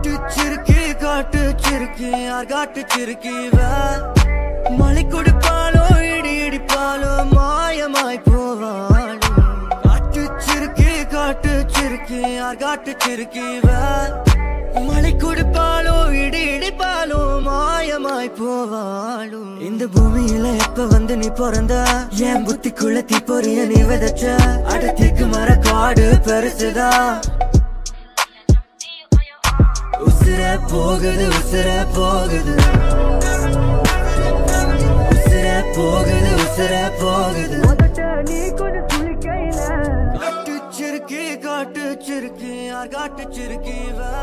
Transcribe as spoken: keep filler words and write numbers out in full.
காட்டு சிறுக்கி காட்டு சிறுக்கி யார் காட்டு சிறுக்கி மழை கொடுப்பாலோ இடி இடிப்பாலோ மாயமாய் போவாளோ காட்டு சிறுக்கி காட்டு சிறுக்கி யார் காட்டு சிறுக்கி மழை கொடுப்பாலோ இடி இடிப்பாலோ மாயமாய் போவாளோ இந்த பூமியில எப்ப வந்து நீ பிறந்த என் புத்திக்குள்ள தீ பொறிய நீ விதைச்ச அடத்திக்கு மர காடு பெருசுதா உசுர போகுது உசுர போகுது உசுர போகுது உசுர போகுது நீ கொஞ்சம் துளிக்கையில காட்டு சிறுக்கி காட்டு சிறுக்கி யார் காட்டு சிறுக்கி